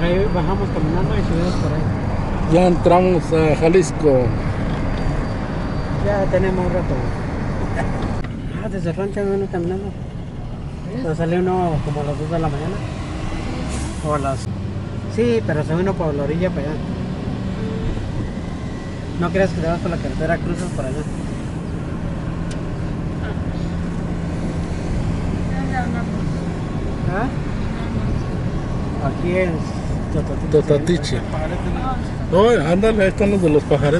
ahí bajamos caminando y subimos por ahí. Ya entramos a Jalisco. Ya tenemos un rato. Desde el rancho uno caminando. Pero sale uno como a las 2 de la mañana. O a las... Sí, pero se vino por la orilla para allá. No creas que te vas por la carretera, cruzas por allá. ¿Ah? Aquí es Totatiche. Oh, ándale, ahí están los de los pajaretes.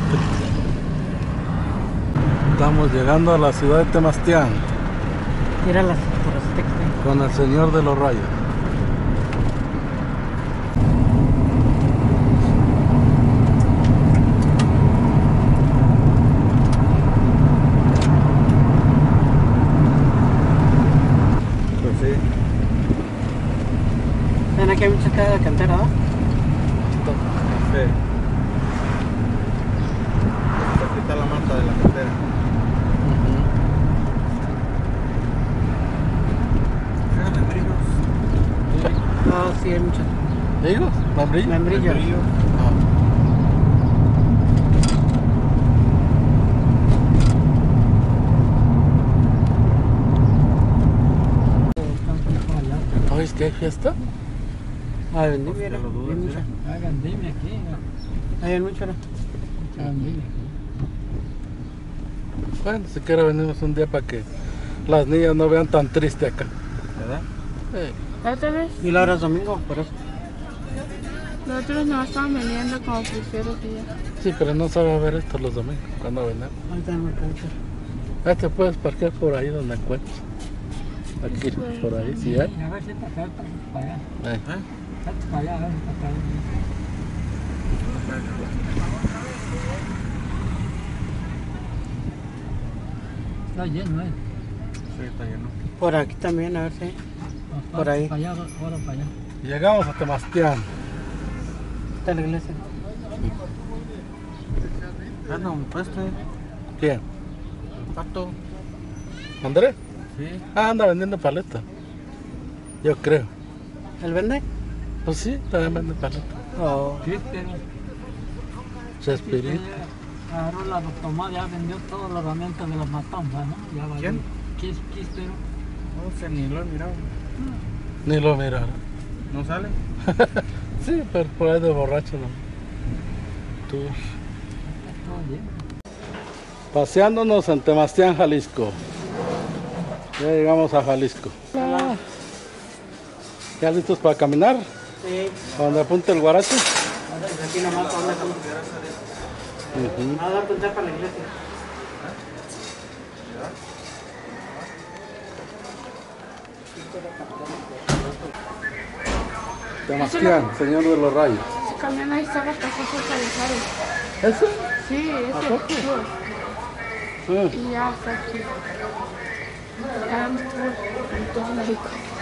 Estamos llegando a la ciudad de Temastián. Mira las textiles. Con el señor de los rayos. Pues sí. Ven, aquí hay mucha casa de cantera, ¿verdad? Sí. Aquí está la manta de la cantera. Ah, sí, hay muchas. ¿Digo? ¿Membrillo? Membrillo. ¿Hoy es que hay fiesta? Ah, vendimia, hay mucha. Hay vendimia aquí, ¿no? Hay mucha, ¿no? Mucha vendimia. Bueno, siquiera venimos un día para que las niñas no vean tan triste acá. ¿Verdad? Sí. La otra vez, Y la hora es domingo, por eso. los otros no estaban vendiendo como pulseros y ya. Sí, pero no sabe ver esto los domingos, cuando venimos. Ahí tenemos cancha. Ah, te puedes parquear por ahí donde encuentres. Aquí, por ahí, sí hay. A ver si está acá, para allá. Ahí. Para allá, a ver si está acá. Está lleno, ¿eh? Sí, está lleno. Por aquí también, a ver si. Por ahí. Para allá, ahora para allá. Llegamos a Temastián. Está la iglesia. Ah, no, pues ¿quién? Pato. ¿Andrés? Sí. Ah, anda vendiendo paleta. Yo creo. ¿Él vende? Pues sí, también vende paleta. Oh. Sí, pero... Chespirito. Agarró la tomada, ya vendió todas las herramientas de las matanzas, ¿no? Ya valió. ¿Quién? Quíspero. No sé, ni lo he mirado. Ni lo miraron. ¿No sale? Sí, pero por ahí de borracho no. Tú. Todo lleno. Paseándonos en Temastián, Jalisco. Ya llegamos a Jalisco. ¿Ya listos para caminar? Sí. ¿A donde apunte el guarache? Aquí nomás, ¿para dónde estamos? Vamos a dar apuntar para la iglesia. Temastián, señor de los rayos. Ese camión ahí estaba pasaje Calizares. ¿Eso? Sí, ¿A ese. poco? Sí. Y ya está aquí. Ya damos tour en todo México.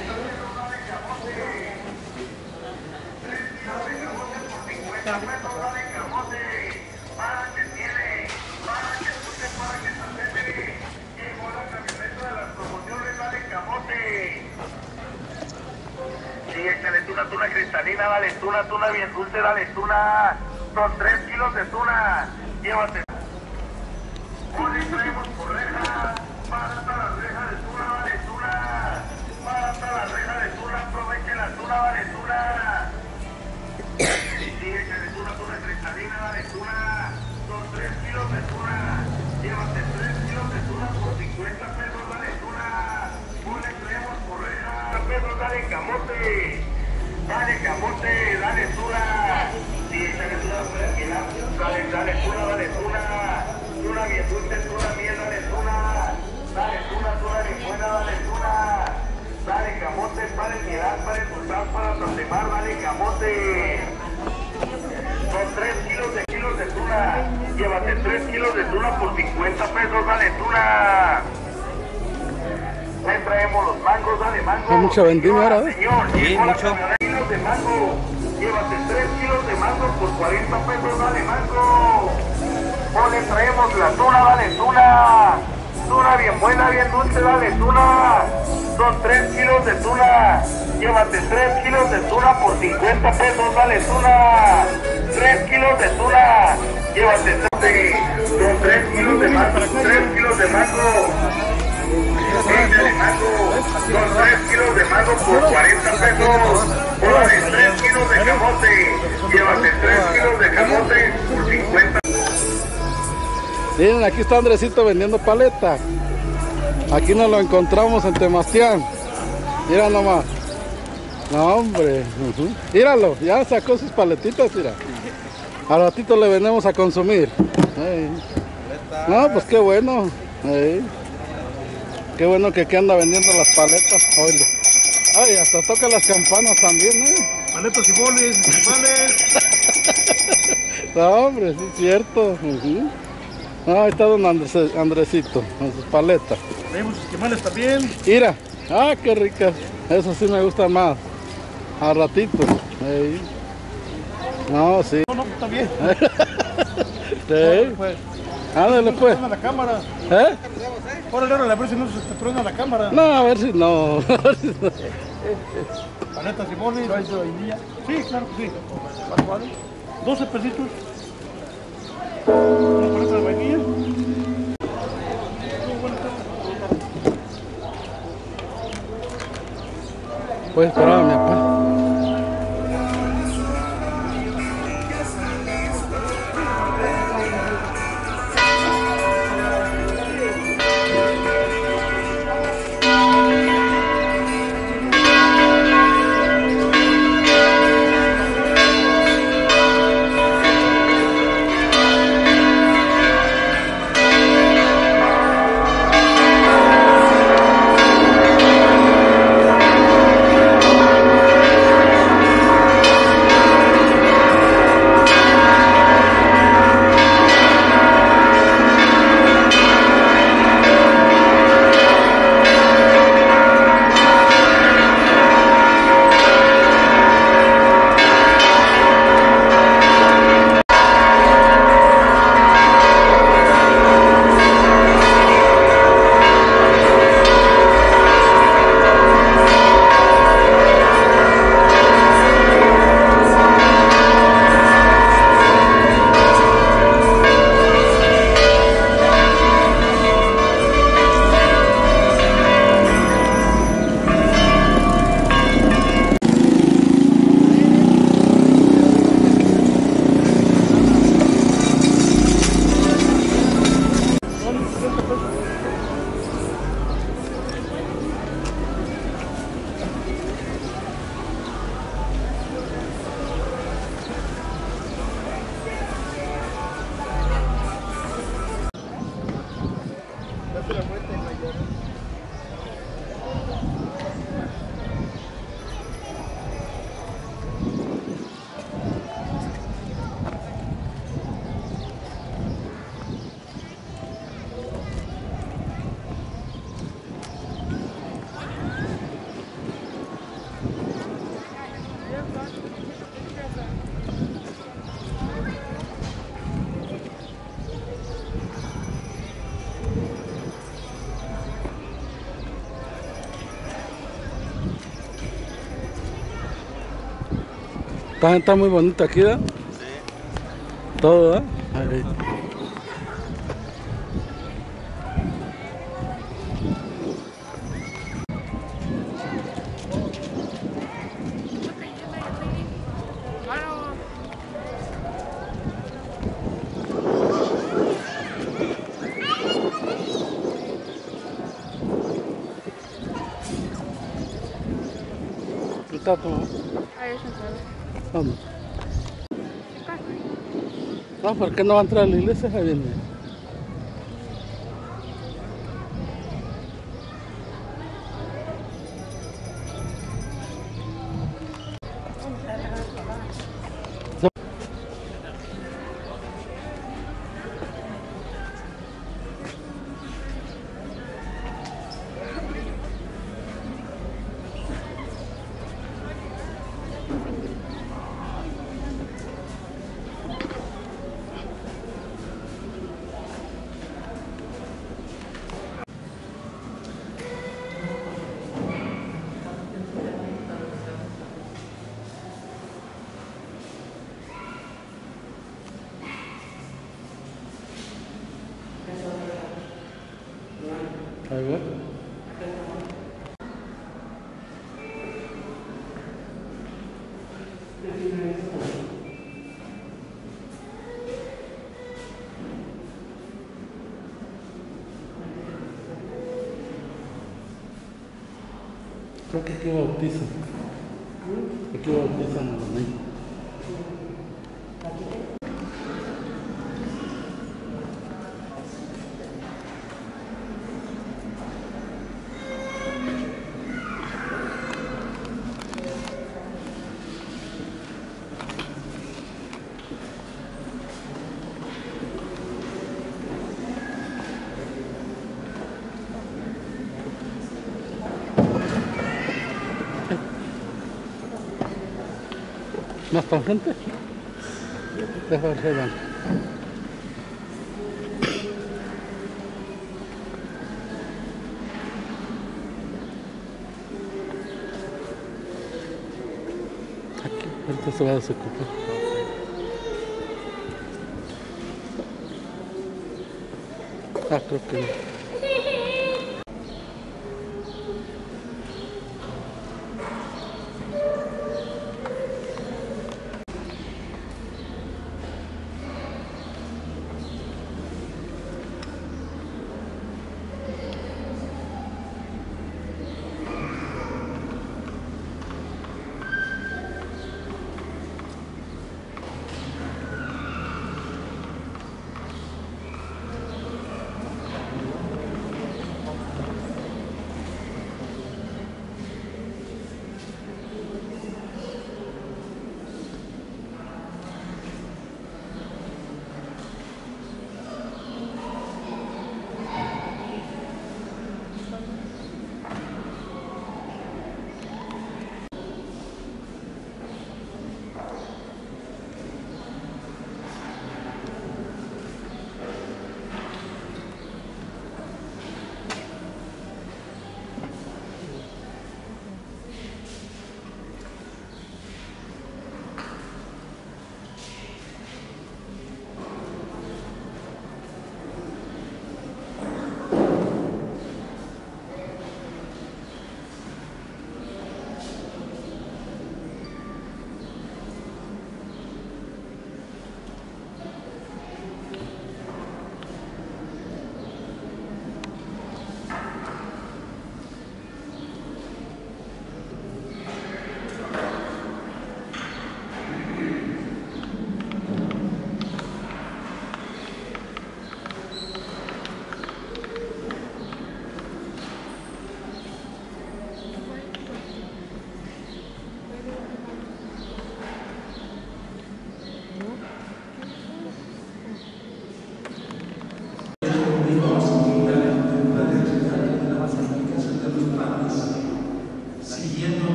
Sí, échale tuna cristalina, dale tuna bien dulce, dale tuna. Son 3 kilos de tuna. Llévate. Hoy traemos por reja, barata la reja de tuna, vale tuna. Barata la reja de tuna, aproveche la tuna, vale tuna. Sí, échale tuna cristalina, dale tuna. Son 3 kilos de tuna. Llévate 3 kilos de tuna por 50 pesos, dale tuna. Hoy le traemos por reja. Pesos, dale camote. Dale camote, dale tuna. Sí, échale tuna por aquí, dale tuna, dale tuna. Tuna bien dulce, tuna miel, dale tuna. Dale tuna bien buena, dale tuna. Dale camote para el mirar, para el sultán, para Santemar, dale camote. Son 3 kilos de tuna. Llévate 3 kilos de tuna por 50 pesos, dale tuna. Le traemos los mangos, dale mango. Hay mucha vendimia ahora, ¿eh? Señor, Sí, mucho. Kilos de mango. Llévate 3 kilos de mango por 40 pesos, dale mango. O le traemos la tuna, dale tuna. tuna bien buena, bien dulce, dale tuna. Son 3 kilos de tuna. Llévate 3 kilos de tuna por 50 pesos, dale tuna. 3 kilos de tuna. Llévate 3. Son 3 kilos de mango, 3 kilos de mango. Échale mango. Son 3 kilos de mango por 40 pesos. Órale, 3 kilos de camote. Llévate 3 kilos de camote por 50. Miren, aquí está Andresito vendiendo paleta. Aquí nos lo encontramos en Temastián. Mira nomás. No, hombre. Míralo, ya sacó sus paletitas, mira. Al ratito le venimos a consumir. Ey. No, pues qué bueno. Ey. Qué bueno que anda vendiendo las paletas. Oye. Ay, hasta toca las campanas también, Paletas y boles, principales. No, hombre, sí es cierto. Ah, ahí está don Andresito, con sus paletas. Tenemos esquimales también. Mira, ah, qué ricas. Eso sí me gusta más. A ratito. Ey. No, sí. No, está bien. Sí. Pues, Ándale pues. truena la cámara. ¿Eh? Órale, a ver si no se te truena la cámara. No, a ver si no. A ver si no. Paletas y boles. Sí, claro que sí. ¿Cuánto vale? 12 pesitos. Una paleta de vainilla. Puedes esperar a mi papá. Está muy bonito aquí, ¿verdad? Sí. Todo, ¿verdad? Ahí. ¿Qué está tu mamá? ¿Dónde? No, ¿por qué no va a entrar a la iglesia? Ahí viene. A ver. Creo que aquí bautizan. Aquí bautizan a los niños. ¿Más para enfrente? Deja ver si van. Aquí, ahorita se va a desocupar. Ah, creo que no.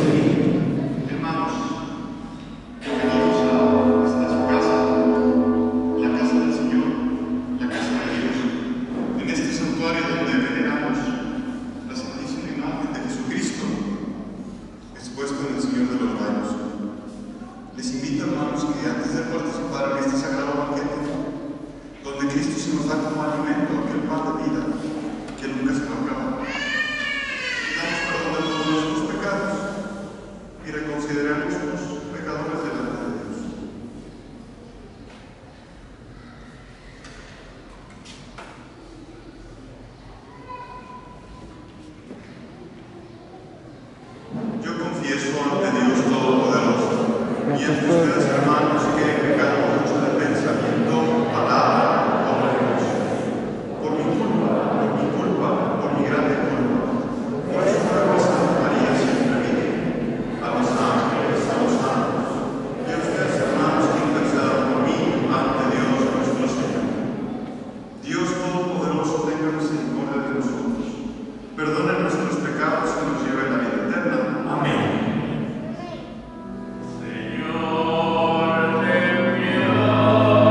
Señor de mi alma.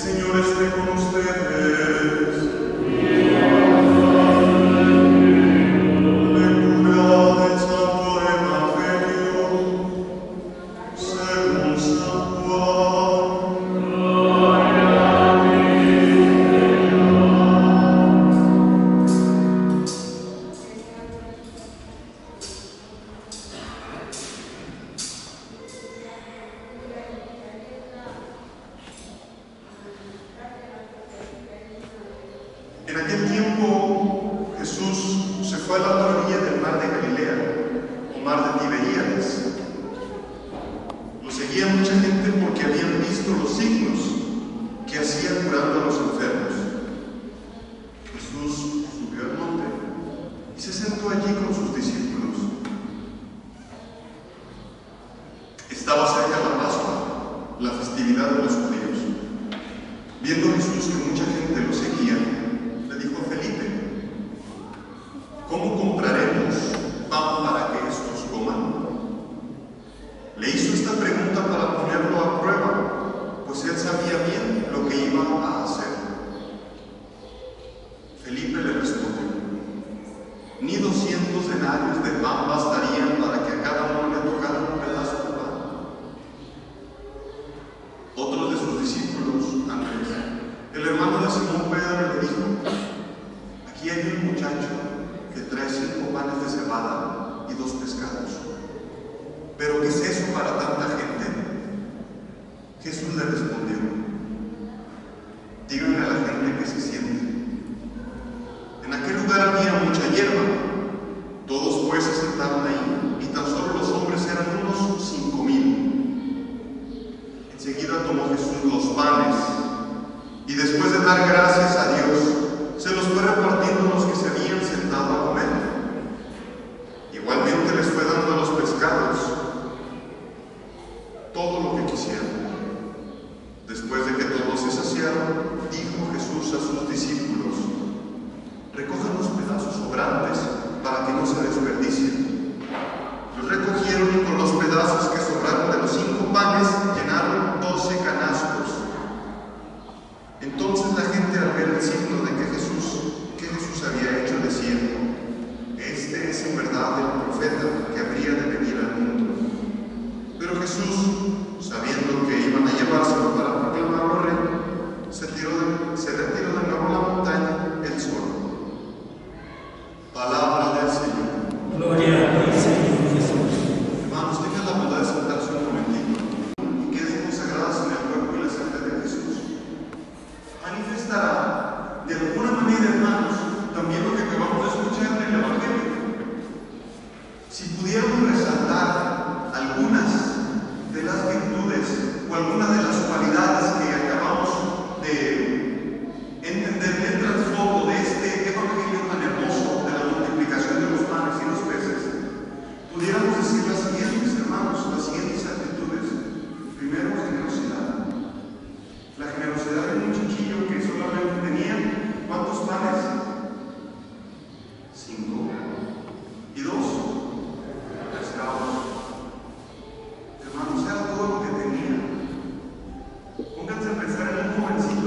Señor esté con ustedes. Lectura del Santo Evangelio según San Juan. En aquel tiempo Jesús se fue a la otra orilla del mar de Galilea, o mar de Tiberíades. Lo seguía mucha gente porque habían visto los signos que hacía curando a los enfermos. Jesús subió al monte y se sentó allí con sus discípulos. Estaba cerca la Pascua, la festividad de los judíos. Viendo Jesús que mucha gente lo seguía, le dijo a Felipe: ¿cómo compraremos pan para que estos coman? Le hizo esta pregunta para ponerlo a prueba, pues él sabía bien lo que iba a hacer. Felipe le respondió: ni 200 denarios de pan bastarían para que a cada uno le tocara un pedazo de pan. Otro de sus discípulos, Andrés, el hermano de Simón Pedro, le dijo: aquí hay un muchacho que trae 5 panes de cebada y 2 pescados. ¿Pero qué es eso para tanta gente? Jesús le respondió: díganle a la gente que se siente. En aquel lugar había mucha hierba. Todos pues se sentaron ahí, y tan solo los hombres eran unos 5,000. Enseguida tomó Jesús los panes, y después de dar gracias a Dios, se los fue repartiendo a los que se habían sentado a comer. Igualmente les fue dando a los pescados todo lo que quisieran. Después de que todos se saciaron, dijo Jesús a sus discípulos: recojan los pedazos sobrantes para que no se desperdicien. Los recogieron y con los pedazos que sobraron de los 5 panes llenaron 12 canastos. Entonces la gente, al ver el signo de que Jesús había hecho, decía: este es en verdad el profeta que habría de venir al mundo. Pero Jesús, sabiendo que iban a llevárselo para proclamarlo rey, se retiró de nuevo a la montaña él solo. Palabra del Señor. Gloria a ti, Señor Jesús. Hermanos, tengan la bondad de sentarse un momentito y queden consagrados en el cuerpo y la sangre de Jesús. Manifestará de alguna manera, hermanos, también lo que acabamos de escuchar en el Evangelio. Si pudiéramos resaltar algunas de las virtudes o algunas de las cualidades que acabamos de entender en el trasfondo de este Evangelio tan hermoso de la multiplicación de los panes y los peces, pudiéramos decir las siguientes, hermanos, las siguientes actitudes. Primero, generosidad. La generosidad de un chiquillo que solamente tenía, ¿cuántos panes? 5. ¿Y 2? Pescados. Hermanos, era todo lo que tenía. Pónganse a pensar en un jovencito.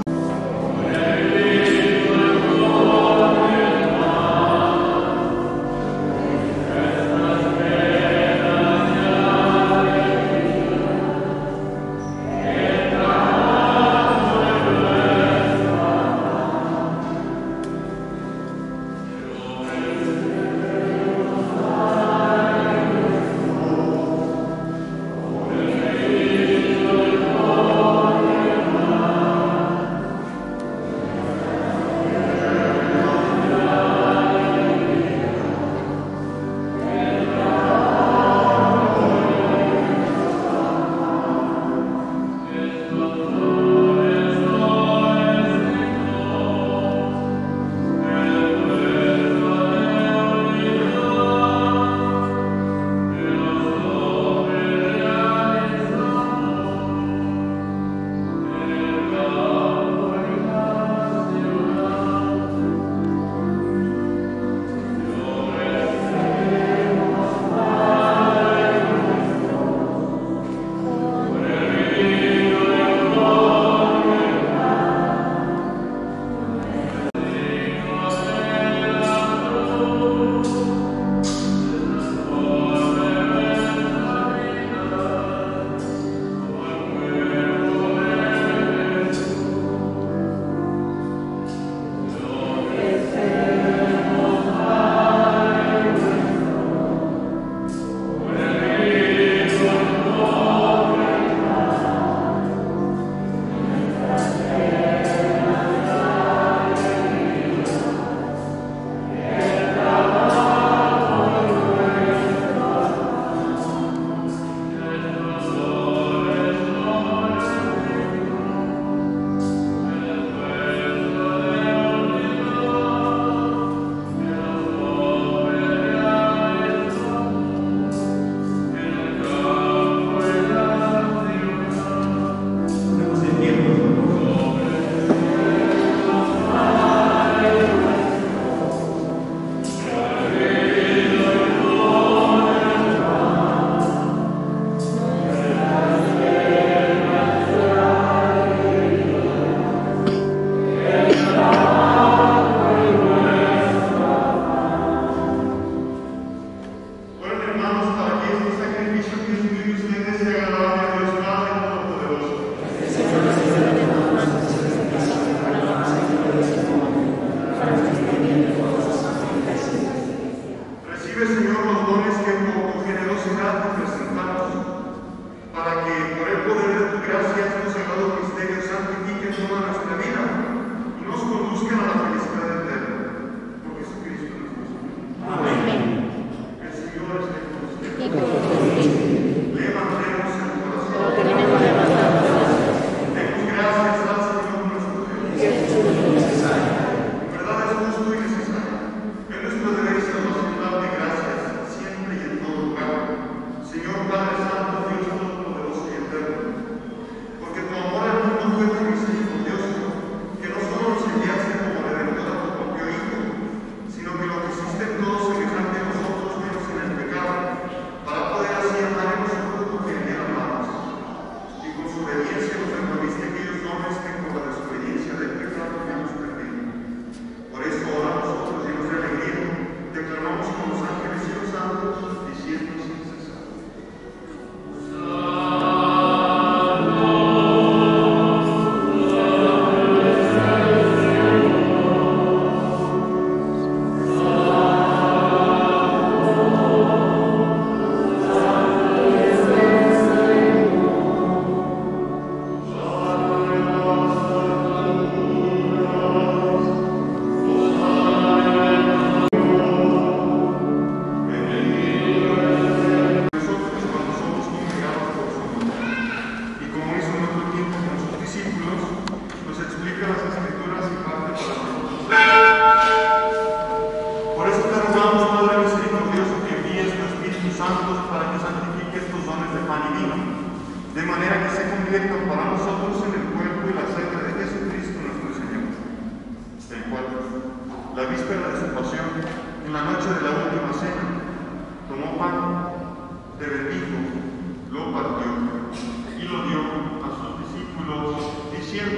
tomó pan, te bendijo, lo partió y lo dio a sus discípulos, diciendo: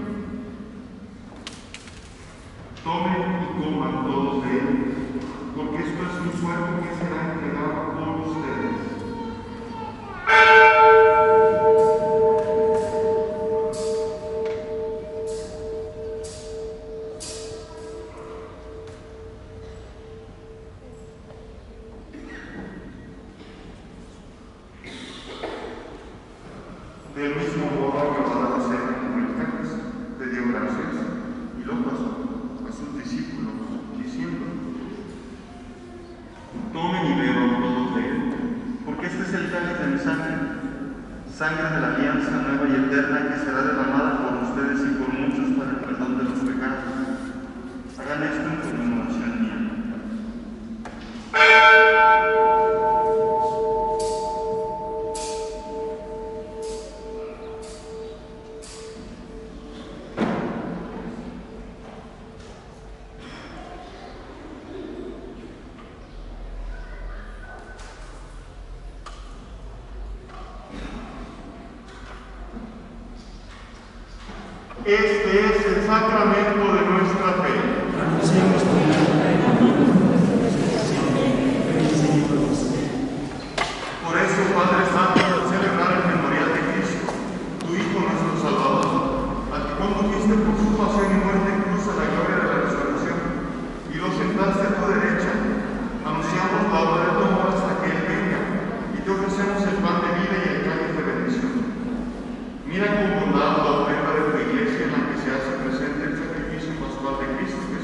tomen y coman todos de él, porque esto es mi cuerpo que será entregado por ustedes. Del mismo modo, acabada de hacer como el cáliz, le dio gracias y lo pasó a sus discípulos, diciendo: tomen y beban todos de él, porque este es el cáliz de mi sangre, sangre de la alianza nueva y eterna que será derramada por ustedes y por muchos para el perdón de los pecados. Hagan esto en conmemoración mía. Este es el sacramento de nuestra fe. Por eso, Padre Santo, al celebrar el memorial de Cristo, tu Hijo nuestro Salvador, al que condujiste por su pasión y muerte en cruz a la gloria de la resurrección, y lo sentaste a tu derecha, anunciamos la obra de tu amor hasta que Él venga, y te ofrecemos el pan de vida y el cáliz de bendición. Mira con bondad la ofrenda de tu iglesia en la que se hace presente el sacrificio pascual de Cristo,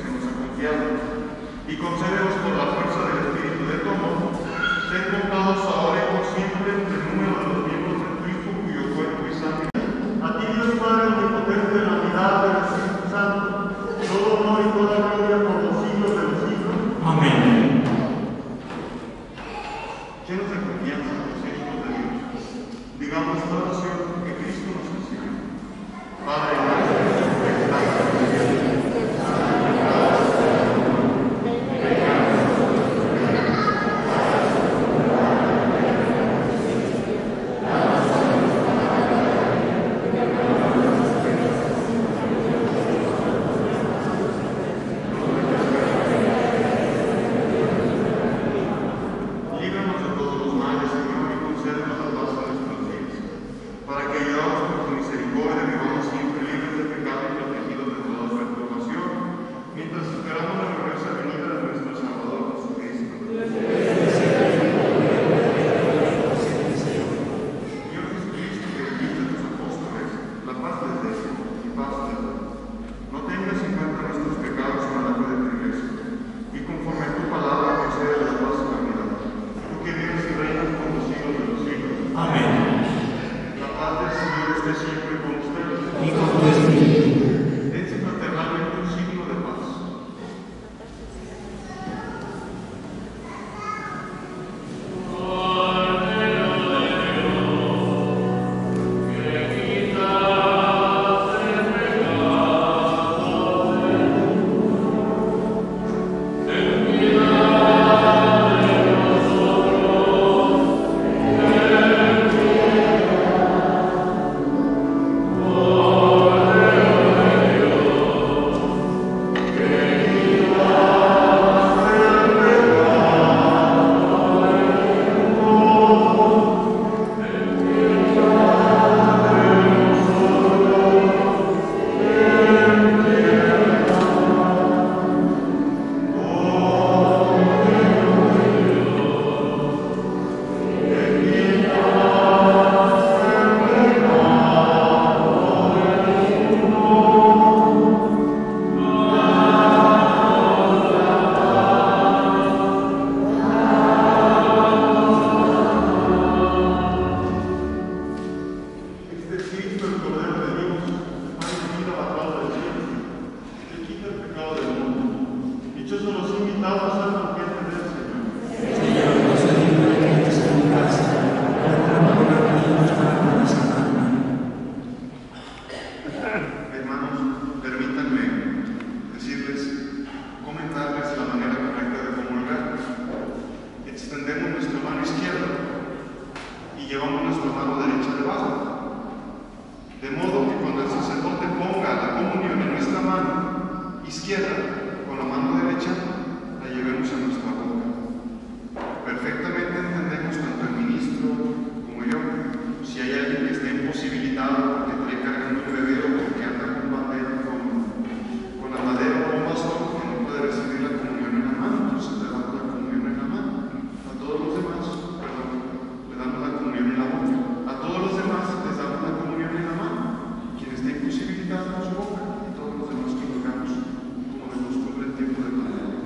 izquierda, con la mano derecha, la llevemos a nuestra boca. Perfectamente entendemos tanto el ministro como yo, si hay alguien que esté imposibilitado porque trae cargando un bebé o porque anda con bandera, con la madera o un bastón que no puede recibir la comunión en la mano, entonces le damos la comunión en la mano. A todos los demás, le damos la comunión en la boca. A todos los demás les damos la comunión en la mano. Quien esté imposibilitado en su boca, y todos los demás que lo hagamos como nos costumbre el tiempo de pandemia.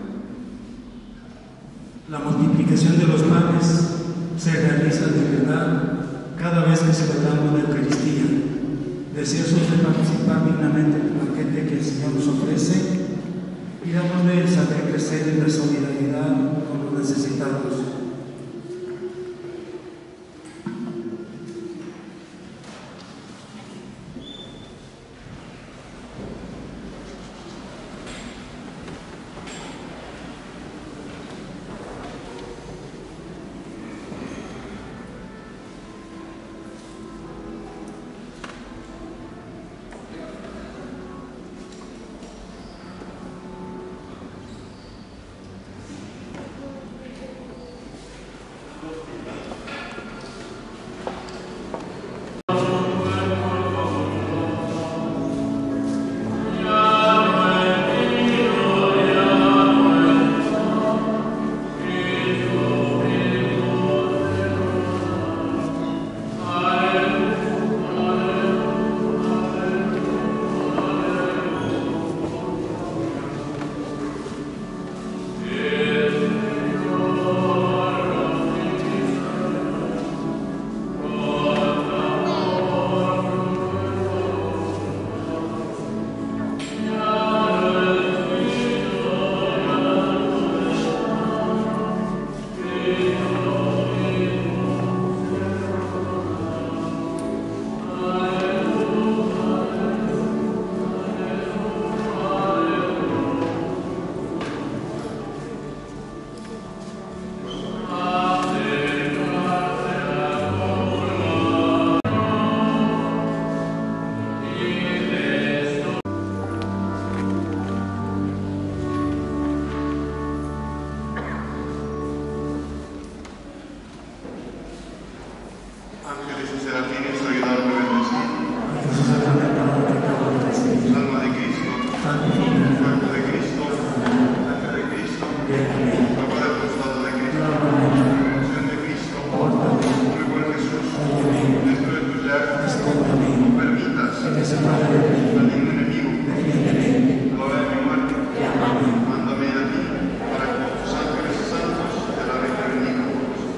La multiplicación de los panes se realiza de verdad cada vez que celebramos la Eucaristía, deseosos de participar dignamente del banquete que el Señor nos ofrece, y dámosle el saber crecer en la solidaridad con los necesitados. Ángeles y serafines, ayudarme a bendecir. Alma de Cristo, cuerpo de Cristo, sangre de Cristo, agua del costado de Cristo, unción de Cristo, muy buen Jesús, dentro de tus llagas, no permitas al enemigo, a la hora de mi muerte, mándame a ti, para que con tus ángeles santos te la bendiga.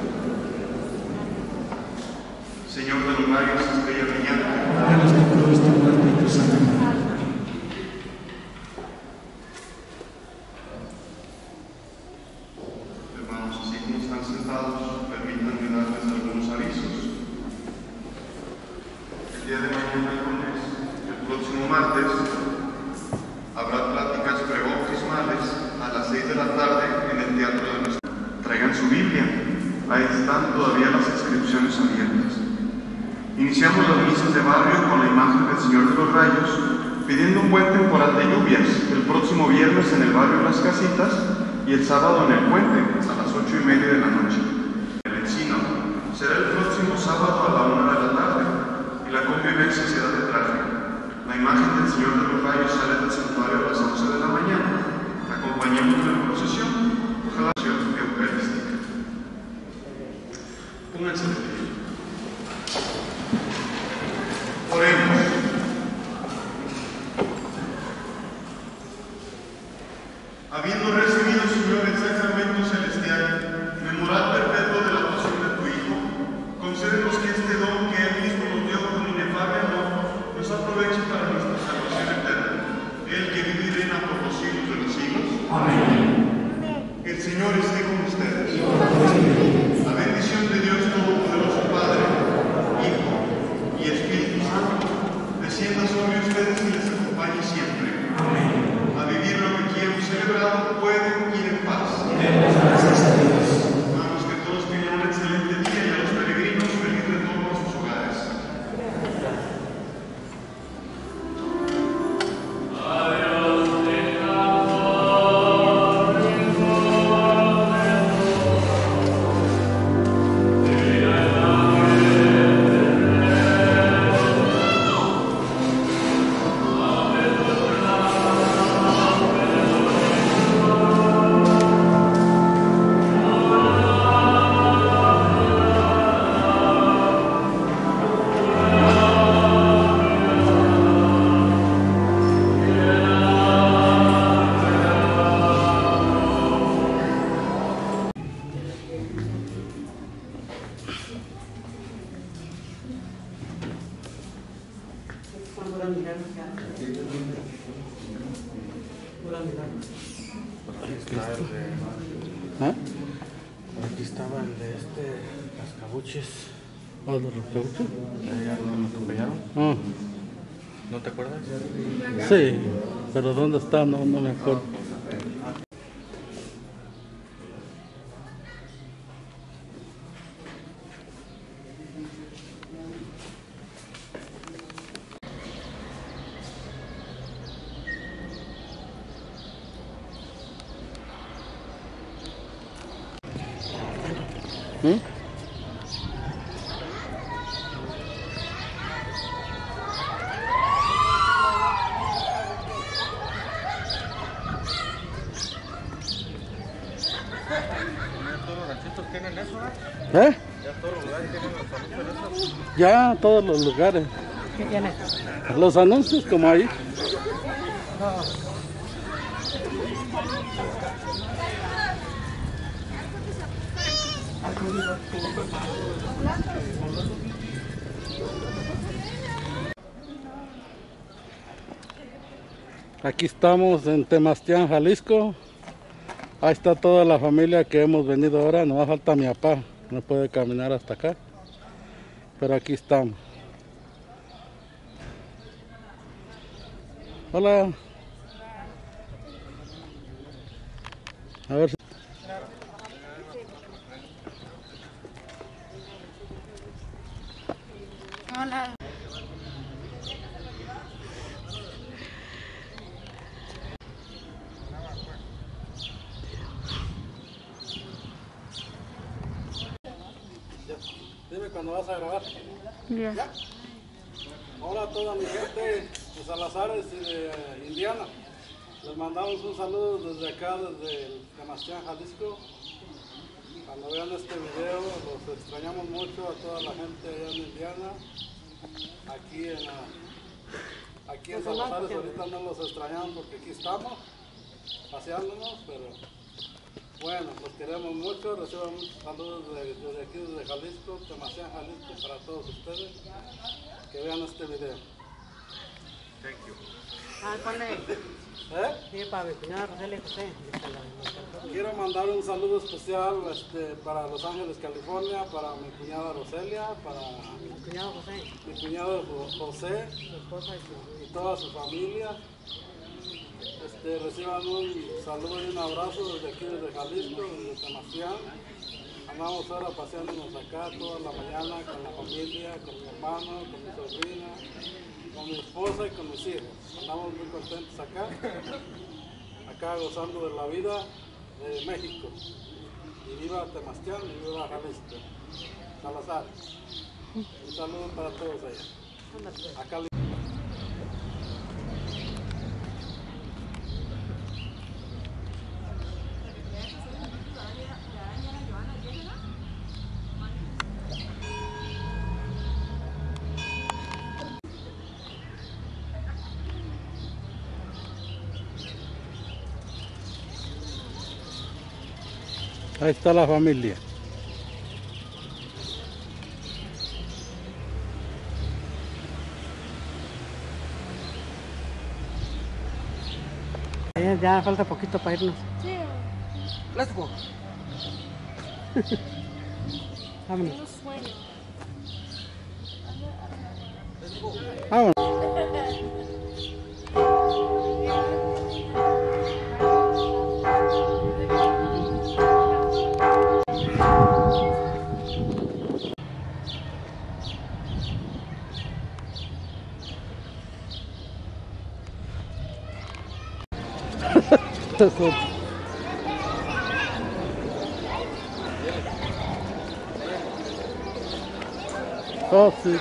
Señor de los rayos, estrella brillante, Háganos que pruebes tu muerte y tu sangre. hermanos, así como están sentados, permítanme darles algunos avisos. El día de mañana, lunes, el próximo martes, habrá pláticas prebautismales a las 6 de la tarde en el Teatro de nuestra. Traigan su Biblia, ahí están todavía las inscripciones abiertas. Iniciamos las misas de barrio con la imagen del Señor de los Rayos, pidiendo un buen temporal de lluvias el próximo viernes en el barrio Las Casitas y el sábado en el Puente a las 8:30 de la noche. El Encino será el próximo sábado a la 1 de la tarde y la convivencia será de traje. La imagen del Señor de los Rayos sale del santuario a las 11 de la mañana. Acompañemos la procesión, ojalá sea eucarística. Pónganse de pie. Oremos. Habiendo recibido, Señor, el sacramento celestial, memorial perpetuo de la pasión de tu Hijo, concédenos que este don que Él mismo nos dio con inefable amor nos aproveche para nuestra salvación eterna. Él que vive y reina por los siglos de los siglos. Amén. El Señor esté con ustedes. La bendición de Dios Todopoderoso, Padre, Hijo y Espíritu Santo, descienda sobre ustedes y les acompañe siempre. Amén. A vivir lo que aquí hemos celebrado, pueden ir en paz. Gracias a Dios. Hermanos, que todos tengan un excelente día y a los peregrinos feliz retorno a sus hogares. Adiós, ¿Ah? Aquí estaba el de Cascabuches. ¿O de los cauchos? Ya lo atropellaron. Ah, ¿No te acuerdas? sí, pero ¿dónde está? No me acuerdo. ¿Mm? ¿Todos los ranchitos tienen eso? ¿Eh? ¿Ya todos los lugares tienen los anuncios? Ya, todos los lugares. ¿Qué tiene? Los anuncios como ahí. Aquí estamos en Temastián, Jalisco. Ahí está toda la familia que hemos venido ahora. No falta mi papá, no puede caminar hasta acá. Pero aquí estamos. Hola. A ver si... Hola. Dime cuando vas a grabar. Ya. ¿Ya? Hola a toda mi gente de Salazares y de Indiana. Les mandamos un saludo desde acá, desde el Temastián, Jalisco. Cuando vean este video, los extrañamos mucho a toda la gente allá en Indiana. Aquí en Salazares ahorita no los extrañamos porque aquí estamos, paseándonos, pero bueno, los queremos mucho. Reciban muchos saludos desde aquí, desde Jalisco, Temastián, Jalisco, para todos ustedes que vean este video. Thank you. ¿Eh? Sí, para mi cuñada Roselia José. Quiero mandar un saludo especial para Los Ángeles, California, para mi cuñada Roselia, para Mi cuñado José, mi cuñado José su esposa y toda su familia. Reciban un saludo y un abrazo desde aquí, desde Jalisco, desde Temastián. Andamos ahora paseándonos acá toda la mañana con la familia, con mi hermano, con mi sobrina, con mi esposa y con mis hijos. Andamos muy contentos acá gozando de la vida de México. Y viva Temastián y viva Jalisco. Salazar. Un saludo para todos allá. Acá ahí está la familia. Ya falta poquito para irnos. Sí. Let's go. Vámonos. Tengo sueño. Vámonos. Oh, sí.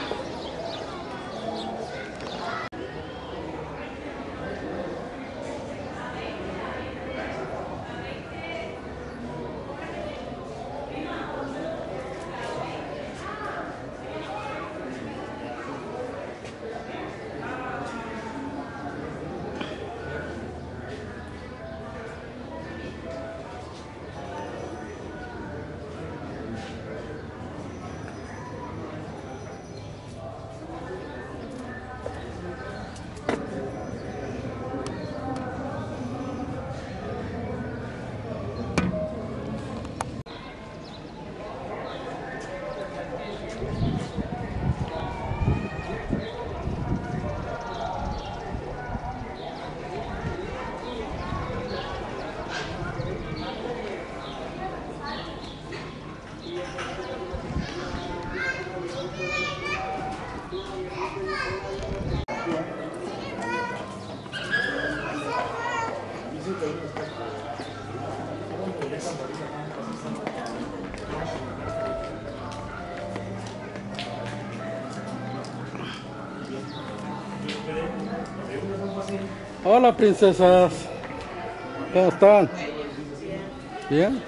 Hola, princesas. ¿Cómo están? ¿Bien?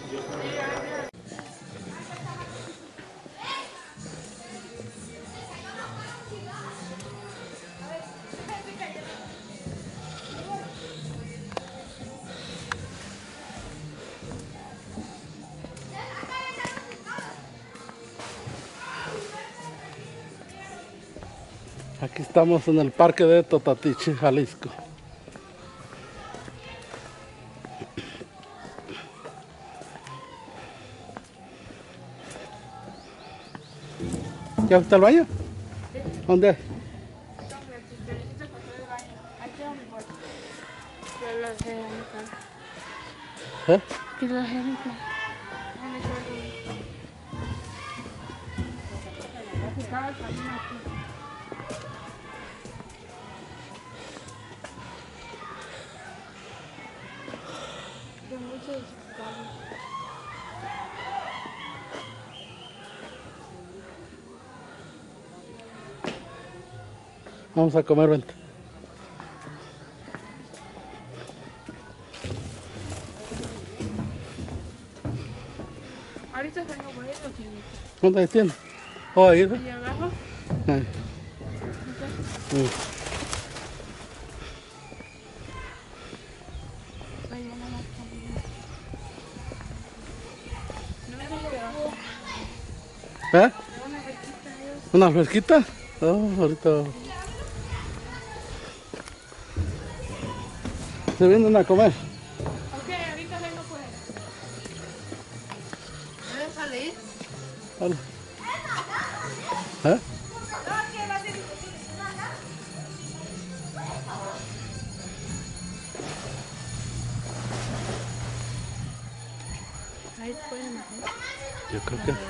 Aquí estamos en el parque de Totatiche, Jalisco. ¿Ya está el baño? ¿Dónde? ¿Eh? Vamos a comer, vente. Ahorita vengo por ahí, lo tiene. ¿Dónde tiene? ¿O ahí? ¿Y abajo? Ahí. Ahí viene la comida. No me dejes de abajo. ¿Eh? Una fresquita, Dios. ¿Una fresquita? Oh, ahorita. Se vienen a comer. Ok, ahorita vengo pues. ¿Puedes salir? Vale. ¿Eh? Ahí pueden hacer. Yo creo que.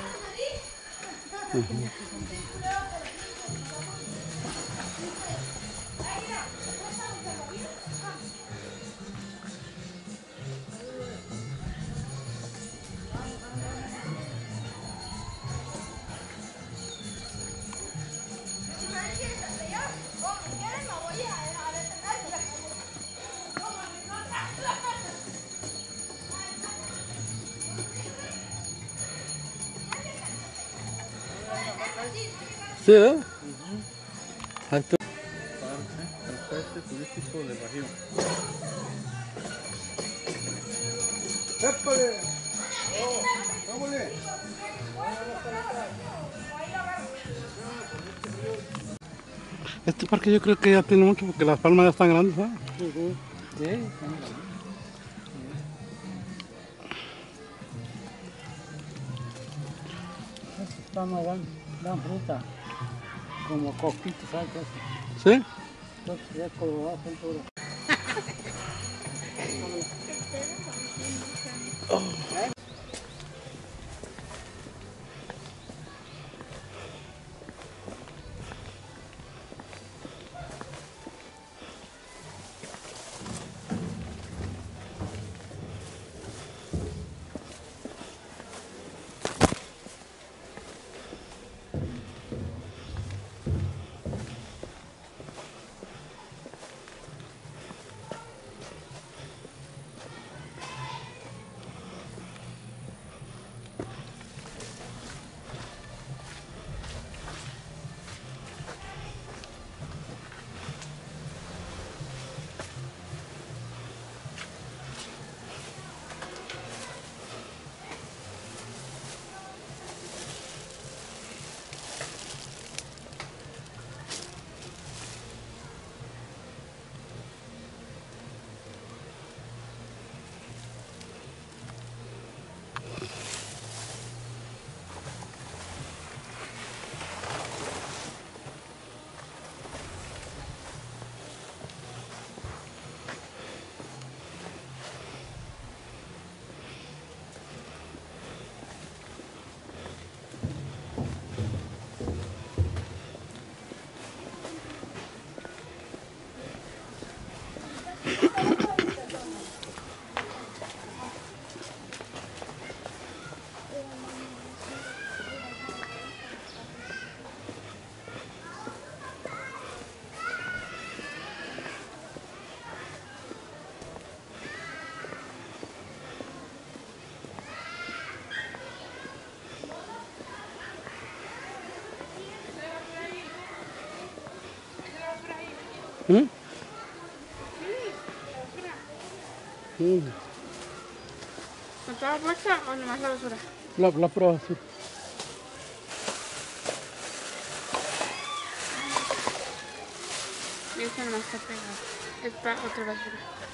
Sí, ¿eh? Ahí está. Transporte turístico de Bajío. Este parque yo creo que ya tiene mucho porque las palmas ya están grandes, ¿eh? Sí, estos palmas dan fruta, como coquitos, ¿sabes? ¿Sí? Entonces ya colorados son puros. ¿Mm? Mm. ¿Con toda la bolsa o nomás la basura? La prueba, sí. Y esta nomás está pegada. Es para otra basura.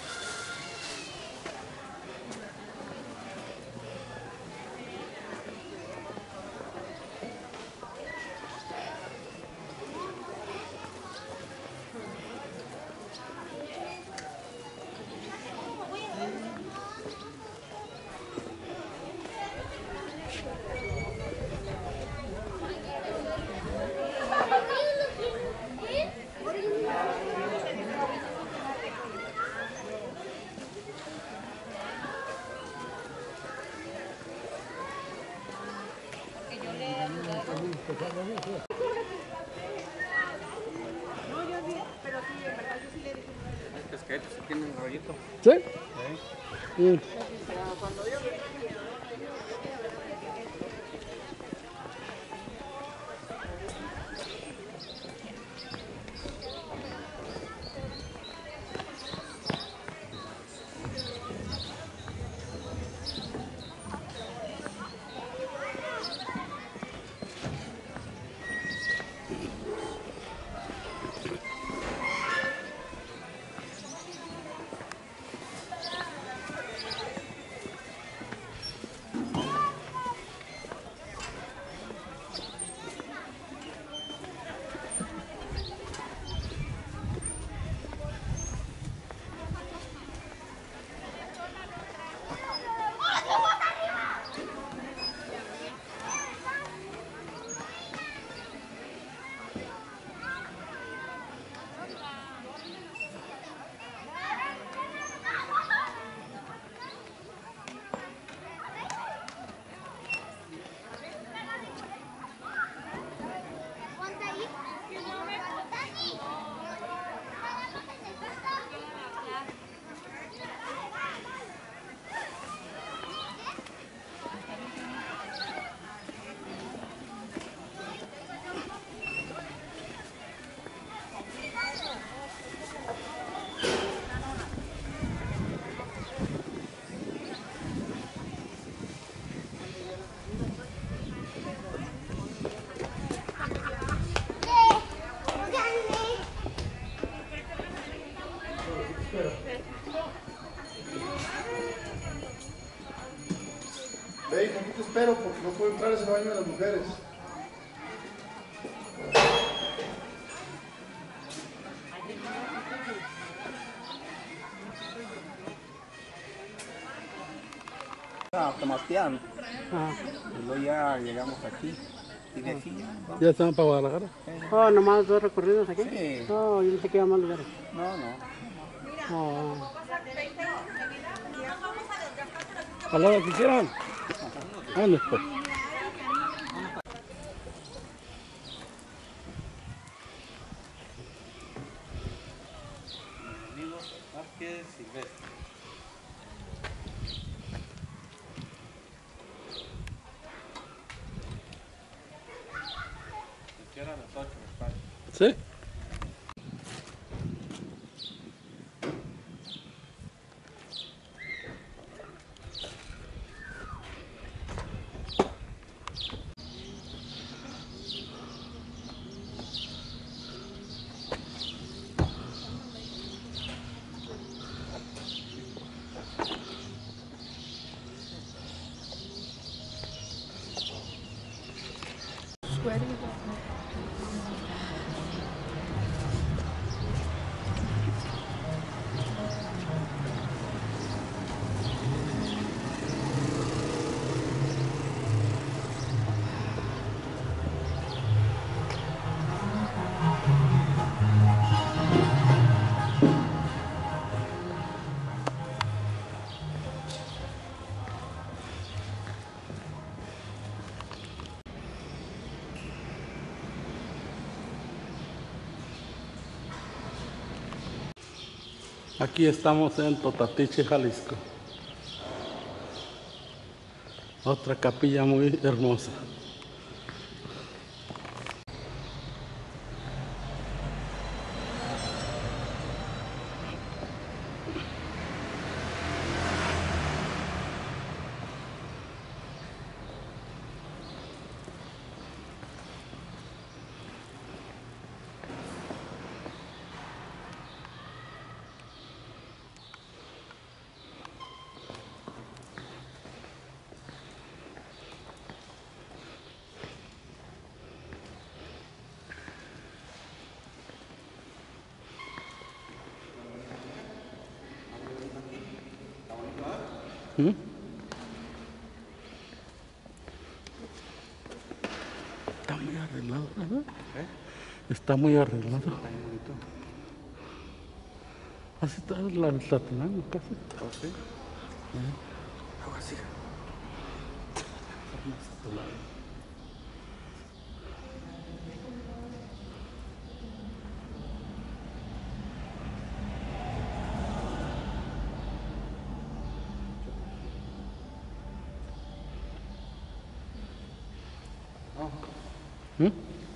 ¿Sí? Mm. Ve, aquí te espero porque no puedo entrar a ese baño de las mujeres. A Sebastián, Ah. y luego ya llegamos aquí. Y de aquí ya. ¿Ya están para Guadalajara? Oh, nomás 2 recorridos aquí. Sí. Oh, yo pensé que iba a más lugares. No, no. Oh. ¿A la hora que quieran? ¿Dónde pues? Vázquez Silvestre. Cierra a las 8, me parece. ¿Sí? Aquí estamos en Totatiche, Jalisco. Otra capilla muy hermosa. ¿Mm? Está muy arreglado, ¿verdad? Está muy arreglado. Está bien bonito. Así está la Tlatenango casi. ¿Oh, sí? Agua, siga. ¿Mm?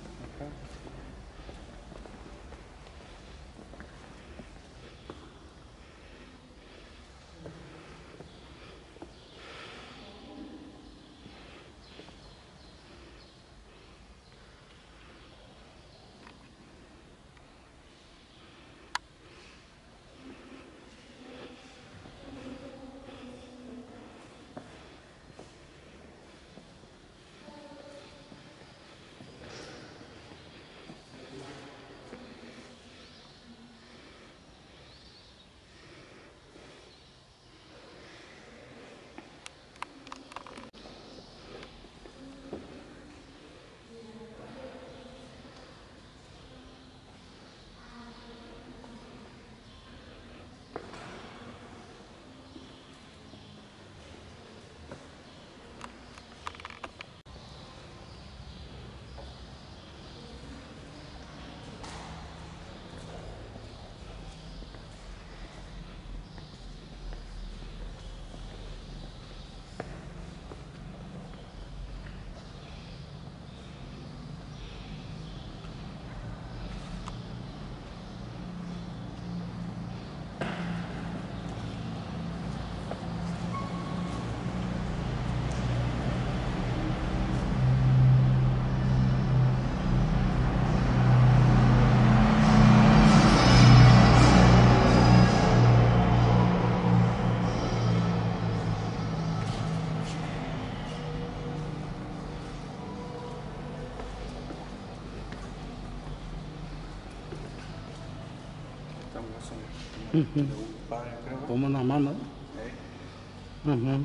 Como una mano. Ujú.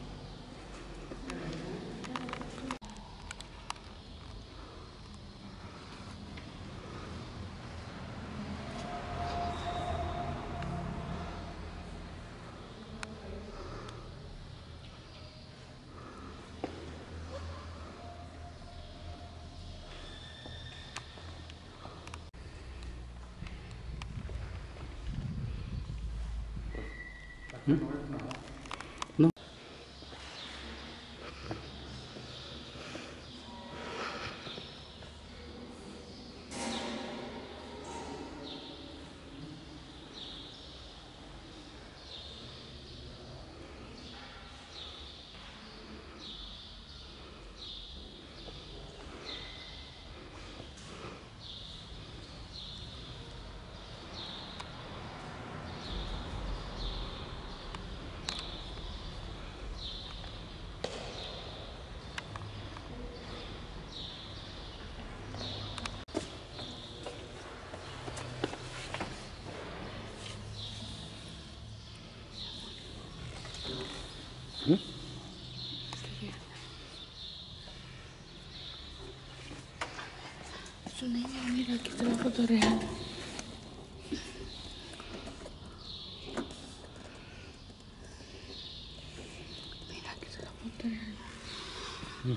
No. Su niña, mira, aquí está la foto real. Mira, aquí está la foto real.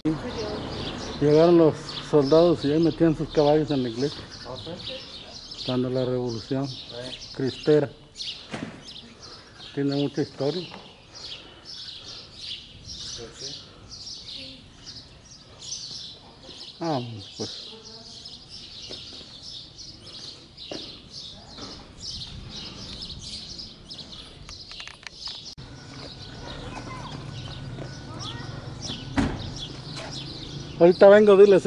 Llegaron los soldados y ahí metían sus caballos en la iglesia. Cuando la revolución cristera. Tiene mucha historia. Ah, pues. Ahorita vengo, diles,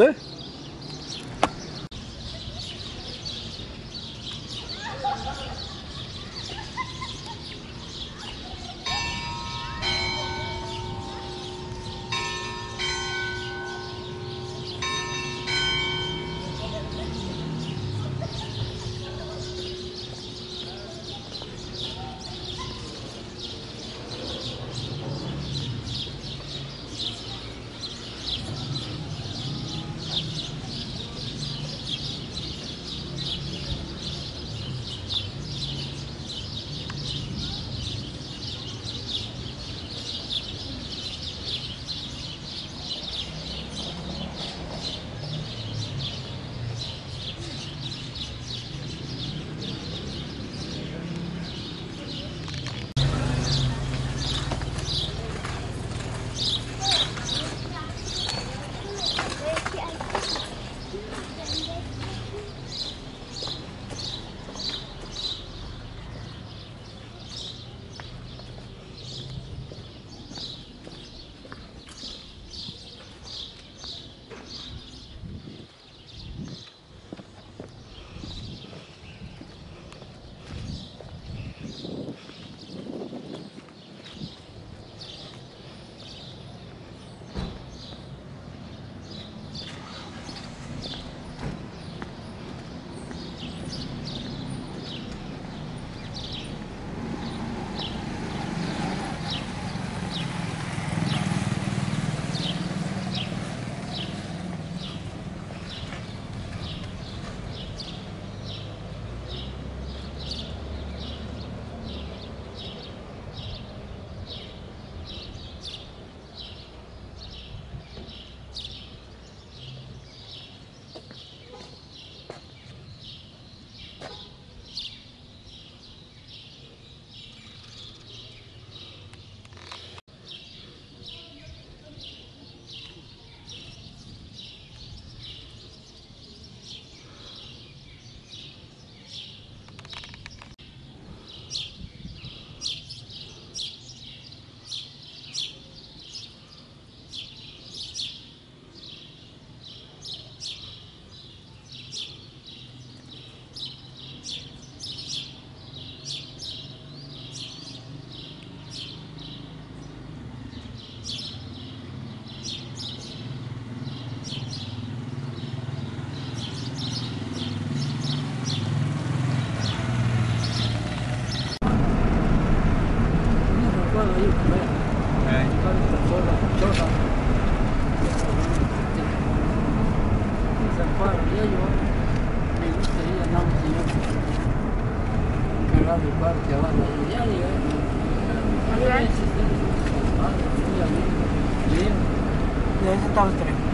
Y ahí estaba el tren.